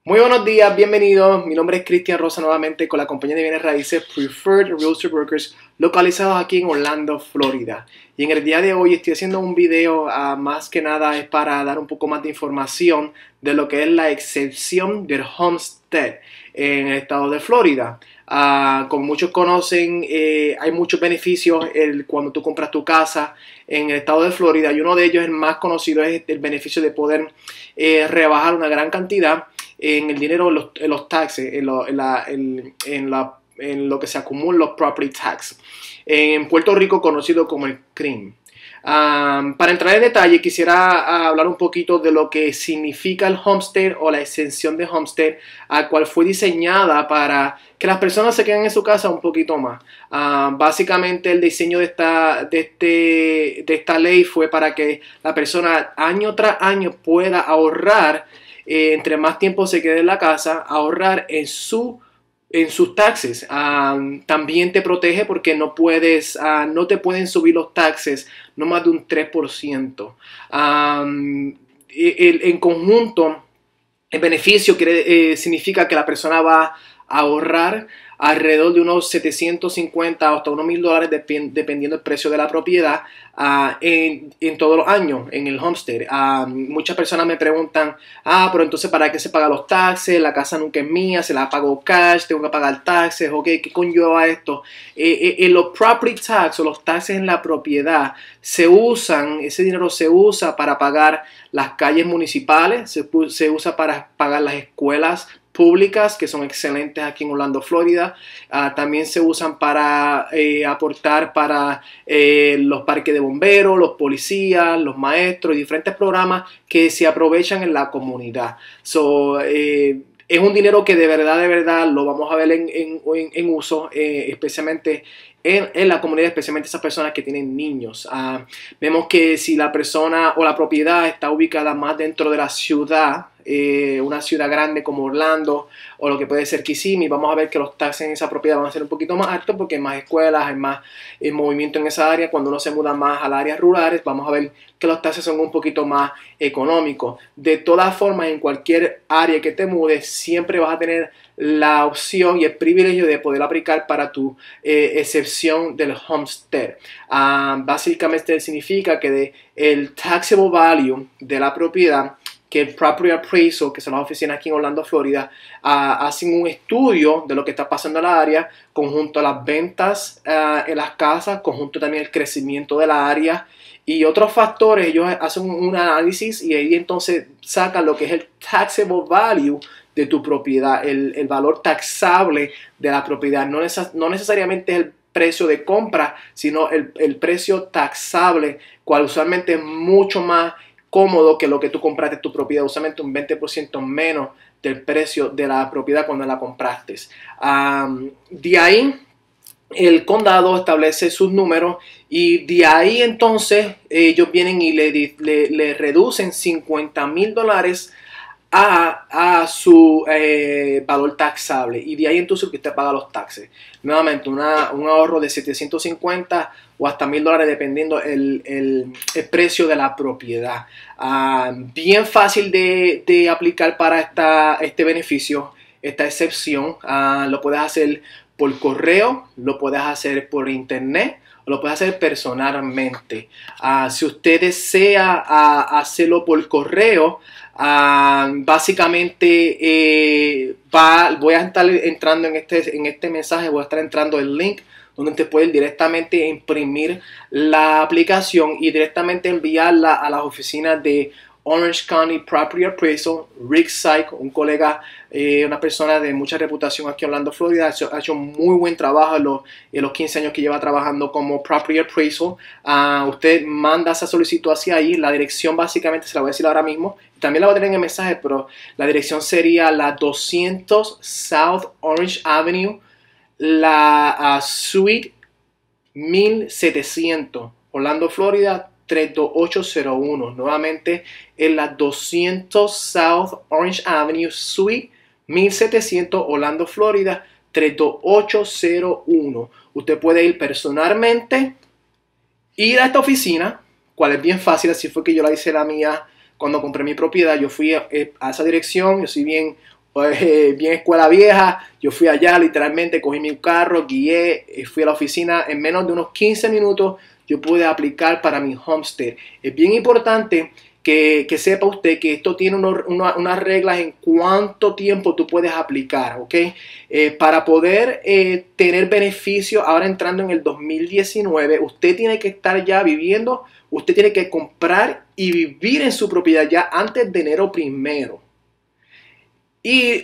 Muy buenos días, bienvenidos. Mi nombre es Cristian Rosa nuevamente con la compañía de bienes raíces Preferred Real Estate Brokers localizados aquí en Orlando, Florida. Y en el día de hoy estoy haciendo un video, más que nada es para dar un poco más de información de lo que es la excepción del homestead en el estado de Florida. Como muchos conocen, hay muchos beneficios cuando tú compras tu casa en el estado de Florida, y uno de ellos, el más conocido, es el beneficio de poder rebajar una gran cantidad en el dinero, en los taxes, en lo que se acumulan los property tax. En Puerto Rico, conocido como el CRIM. Para entrar en detalle, quisiera hablar un poquito de lo que significa el homestead o la exención de homestead, cual fue diseñada para que las personas se queden en su casa un poquito más. Básicamente el diseño de esta ley fue para que la persona año tras año pueda ahorrar, entre más tiempo se quede en la casa, ahorrar en sus taxes. También te protege porque no te pueden subir los taxes no más de un 3%. En conjunto, el beneficio significa que la persona va a ahorrar alrededor de unos 750 hasta unos $1,000 dependiendo del precio de la propiedad en todos los años en el homestead. Muchas personas me preguntan, pero entonces ¿para qué se pagan los taxes? La casa nunca es mía, se la pago cash, tengo que pagar taxes, ok, ¿qué conlleva esto? Los property tax o los taxes en la propiedad ese dinero se usa para pagar las calles municipales, se usa para pagar las escuelas públicas, que son excelentes aquí en Orlando, Florida. También se usan para aportar para los parques de bomberos, los policías, los maestros y diferentes programas que se aprovechan en la comunidad. Es un dinero que de verdad lo vamos a ver en uso, especialmente en la comunidad, especialmente esas personas que tienen niños. Vemos que si la persona o la propiedad está ubicada más dentro de la ciudad, una ciudad grande como Orlando o lo que puede ser Kissimmee, vamos a ver que los taxes en esa propiedad van a ser un poquito más altos porque hay más escuelas, hay más movimiento en esa área. Cuando uno se muda más a las áreas rurales, vamos a ver que los taxes son un poquito más económicos. De todas formas, en cualquier área que te mudes, siempre vas a tener la opción y el privilegio de poder aplicar para tu excepción del homestead. Básicamente significa que el taxable value de la propiedad, que el Property Appraisal, que son las oficinas aquí en Orlando, Florida, hacen un estudio de lo que está pasando en la área, conjunto a las ventas en las casas, conjunto también el crecimiento de la área y otros factores. Ellos hacen un análisis y ahí entonces sacan lo que es el taxable value de tu propiedad, el valor taxable de la propiedad. No necesariamente es el precio de compra, sino el precio taxable, cual usualmente es mucho más cómodo que lo que tú compraste tu propiedad, usualmente un 20% menos del precio de la propiedad cuando la compraste. De ahí el condado establece sus números y de ahí entonces ellos vienen y le reducen $50,000 a su valor taxable, y de ahí entonces que usted paga los taxes. Nuevamente un ahorro de 750 o hasta $1,000 dependiendo el precio de la propiedad. Bien fácil de aplicar para este beneficio, esta excepción. Lo puedes hacer por correo, lo puedes hacer por internet, o lo puedes hacer personalmente. Si usted desea hacerlo por correo, básicamente voy a estar entrando en este mensaje, voy a estar entrando el link donde te puedes directamente imprimir la aplicación y directamente enviarla a las oficinas de Orange County Property Appraisal. Rick Syke, un colega, una persona de mucha reputación aquí en Orlando, Florida, ha hecho muy buen trabajo en los 15 años que lleva trabajando como Property Appraisal. Usted manda esa solicitud hacia ahí. La dirección básicamente se la voy a decir ahora mismo. También la voy a tener en el mensaje, pero la dirección sería la 200 South Orange Avenue, la Suite 1700, Orlando, Florida 32801. Nuevamente en la 200 South Orange Avenue, Suite 1700, Orlando, Florida 32801. Usted puede ir personalmente, ir a esta oficina, cual es bien fácil. Así fue que yo la hice la mía cuando compré mi propiedad. Yo fui a esa dirección, yo soy bien bien escuela vieja. Yo fui allá, literalmente cogí mi carro, guié, fui a la oficina. En menos de unos 15 minutos yo pude aplicar para mi homestead. Es bien importante que sepa usted que esto tiene unas reglas en cuánto tiempo tú puedes aplicar, ¿ok? Para poder tener beneficio ahora entrando en el 2019, usted tiene que estar ya viviendo, usted tiene que comprar y vivir en su propiedad ya antes de enero 1. Y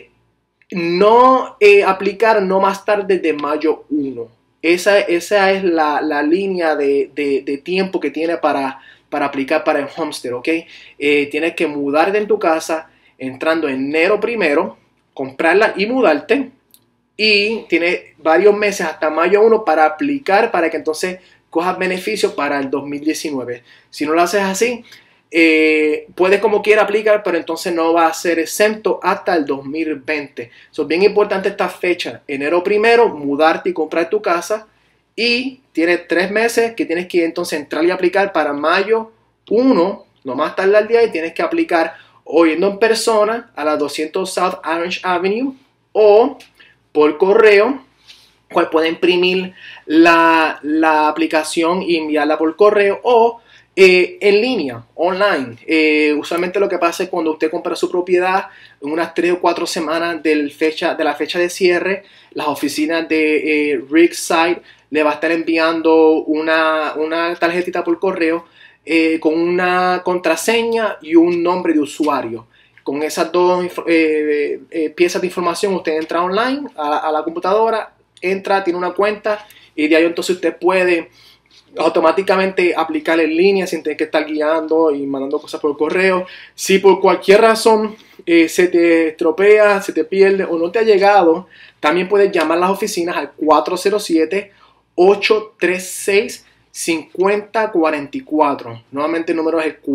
no aplicar no más tarde de mayo 1. Esa es la línea de tiempo que tiene para aplicar para el homestead, ¿ok? Tienes que mudarte en tu casa entrando enero 1, comprarla y mudarte. Y tienes varios meses hasta mayo 1 para aplicar para que entonces cojas beneficios para el 2019. Si no lo haces así, puedes como quiera aplicar, pero entonces no va a ser exento hasta el 2020. Es bien importante esta fecha, enero 1, mudarte y comprar tu casa. Y tienes 3 meses que tienes que entonces entrar y aplicar para mayo 1, no más tarde al día, y tienes que aplicar o yendo en persona a la 200 South Orange Avenue o por correo, cual puede imprimir la aplicación y enviarla por correo o en línea, online. Usualmente lo que pasa es cuando usted compra su propiedad en unas 3 o 4 semanas de la fecha de cierre, las oficinas de Rigside le va a estar enviando una tarjetita por correo con una contraseña y un nombre de usuario. Con esas dos piezas de información usted entra online a la computadora, entra, tiene una cuenta y de ahí entonces usted puede automáticamente aplicar en línea sin tener que estar guiando y mandando cosas por correo. Si por cualquier razón se te estropea, se te pierde o no te ha llegado, también puedes llamar a las oficinas al 407-836-5044. Nuevamente el número es el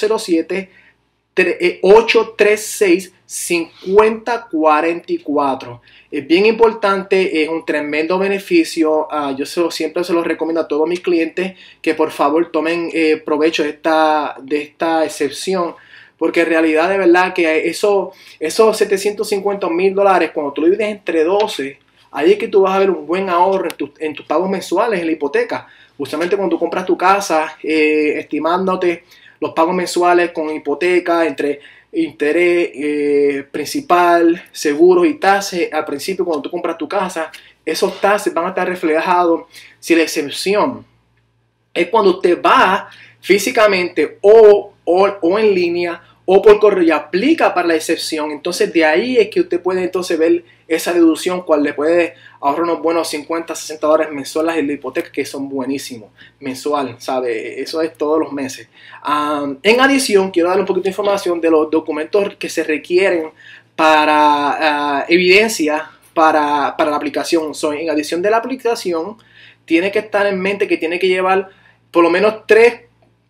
407-836-5044. Es bien importante, es un tremendo beneficio. Yo siempre se los recomiendo a todos mis clientes que por favor tomen provecho de esta excepción, porque en realidad de verdad que esos $750,000, cuando tú lo divides entre 12, ahí es que tú vas a ver un buen ahorro en tus pagos mensuales en la hipoteca. Justamente cuando tú compras tu casa, estimándote los pagos mensuales con hipoteca, entre interés, principal, seguros y tasas, al principio cuando tú compras tu casa, esos taxes van a estar reflejados. Si la excepción es cuando usted va físicamente o en línea o por correo y aplica para la excepción, entonces de ahí es que usted puede entonces ver esa deducción, cual le puede ahorrar unos buenos $50-$60 mensuales en la hipoteca, que son buenísimos, mensual, ¿sabe? Eso es todos los meses. En adición, quiero dar un poquito de información de los documentos que se requieren para evidencia para la aplicación. En adición de la aplicación, tiene que estar en mente que tiene que llevar por lo menos tres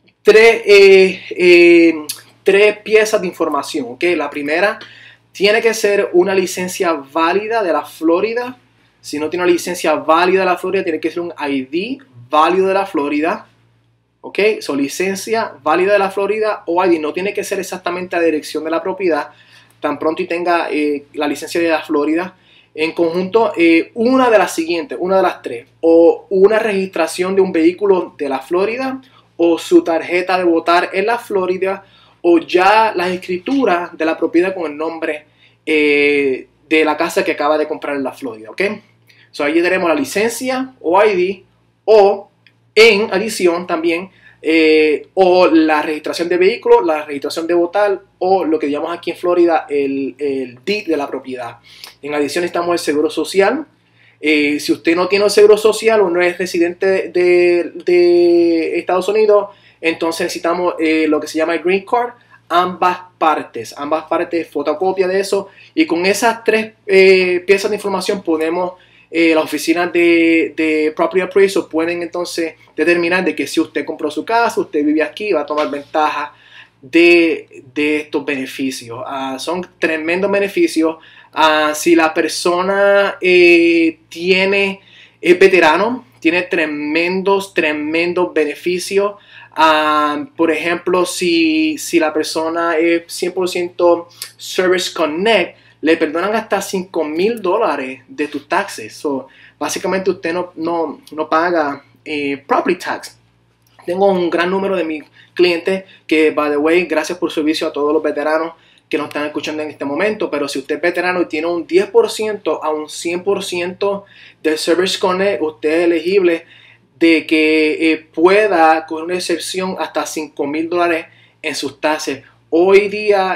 piezas de información, ¿ok? La primera tiene que ser una licencia válida de la Florida. Si no tiene una licencia válida de la Florida, tiene que ser un ID válido de la Florida, ¿ok? Licencia válida de la Florida o ID. No tiene que ser exactamente la dirección de la propiedad, tan pronto y tenga la licencia de la Florida. En conjunto, una de las siguientes, una de las tres, o una registración de un vehículo de la Florida, o su tarjeta de votar en la Florida, o ya las escrituras de la propiedad con el nombre de la casa que acaba de comprar en la Florida, ¿ok? Ahí tenemos la licencia o ID, o en adición también, o la registración de vehículo, la registración de votar, o lo que llamamos aquí en Florida el deed de la propiedad. En adición necesitamos el seguro social. Si usted no tiene el seguro social o no es residente de Estados Unidos, entonces necesitamos lo que se llama el Green Card, ambas partes, fotocopia de eso, y con esas tres piezas de información podemos, las oficinas de Property Appraisal pueden entonces determinar de que si usted compró su casa, usted vive aquí, va a tomar ventaja de estos beneficios. Son tremendos beneficios. Si la persona es veterano, tiene tremendos beneficios. Por ejemplo, si la persona es 100% Service Connect, le perdonan hasta $5,000 de tus taxes. So, básicamente usted no paga property tax. Tengo un gran número de mis clientes que, by the way, gracias por su servicio a todos los veteranos que nos están escuchando en este momento, pero si usted es veterano y tiene un 10% a un 100% del Service Connect, usted es elegible de que pueda con una excepción hasta $5,000 en sus taxes. Hoy día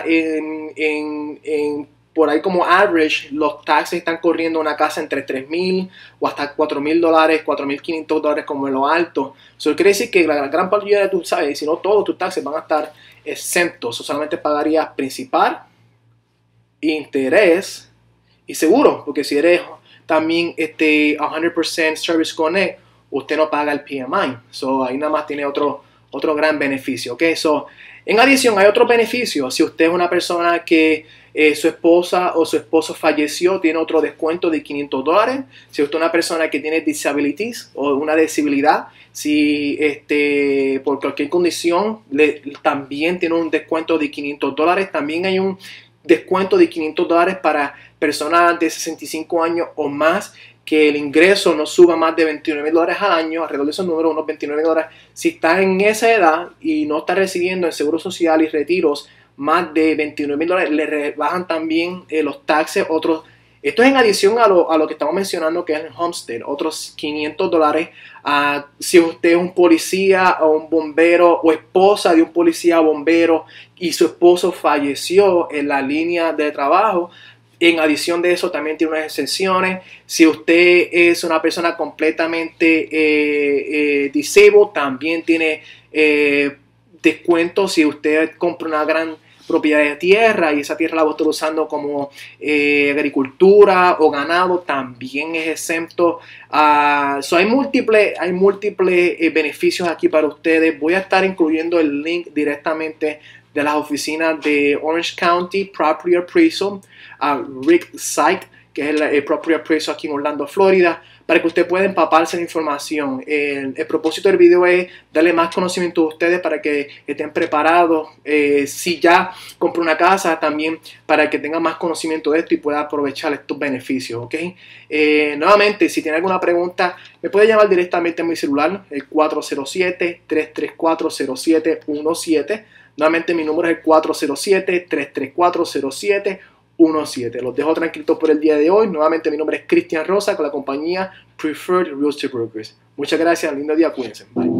por ahí como average, los taxes están corriendo una casa entre $3,000 o hasta $4,000, $4,500 como en lo alto. Eso quiere decir que la gran mayoría de tus taxes, si no todos tus taxes van a estar exentos. Solamente pagarías principal, interés y seguro, porque si eres también 100% Service Connect, usted no paga el PMI. So, ahí nada más tiene otro gran beneficio. Okay? So, en adición, hay otro beneficio. Si usted es una persona que su esposa o su esposo falleció, tiene otro descuento de $500. Si usted es una persona que tiene disabilities o una disabilidad, si por cualquier condición también tiene un descuento de $500. También hay un descuento de $500 para personas de 65 años o más que el ingreso no suba más de $29,000 al año, alrededor de esos números, unos $29. Si está en esa edad y no está recibiendo en Seguro Social y retiros más de $29,000, le rebajan también los taxes. Esto es en adición a lo que estamos mencionando, que es el Homestead, otros $500. Si usted es un policía o un bombero o esposa de un policía o bombero y su esposo falleció en la línea de trabajo, en adición de eso también tiene unas exenciones. Si usted es una persona completamente disabled, también tiene descuento. Si usted compra una gran propiedad de tierra y esa tierra la va a estar usando como agricultura o ganado, también es exento. Hay múltiples beneficios aquí para ustedes. Voy a estar incluyendo el link directamente de las oficinas de Orange County Property Appraisal, Rick Sykes, que es el Property Appraisal aquí en Orlando, Florida, para que usted pueda empaparse de información. El propósito del video es darle más conocimiento a ustedes para que estén preparados. Si ya compró una casa, también para que tengan más conocimiento de esto y pueda aprovechar estos beneficios. ¿Okay? Nuevamente, si tiene alguna pregunta, me puede llamar directamente a mi celular, el 407-334-0717. Nuevamente mi número es el 407-334-0717. Los dejo tranquilos por el día de hoy. Nuevamente mi nombre es Cristian Rosa con la compañía Preferred Real Estate Brokers. Muchas gracias, lindo día, cuídense. Bye.